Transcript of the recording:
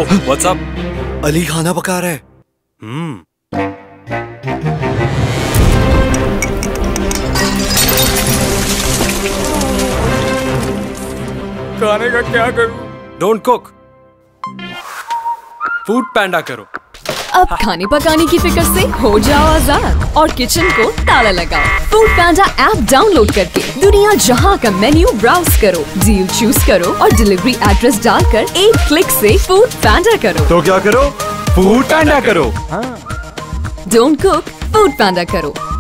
What's up? Ali खाना पका रहा है। खाने का क्या करूं? डोंट कुक, फूड पैंडा करो। अब खाने पकाने की फिक्र से हो जाओ आजाद और किचन को ताला लगाओ। फूड पैंडा ऐप डाउनलोड करके दुनिया जहां का मेन्यू ब्राउज करो, डील चूज करो और डिलीवरी एड्रेस डालकर एक क्लिक से फूड पैंडा करो। तो क्या करो? फूड पैंडा करो। डोंट कुक, फूड पैंडा करो।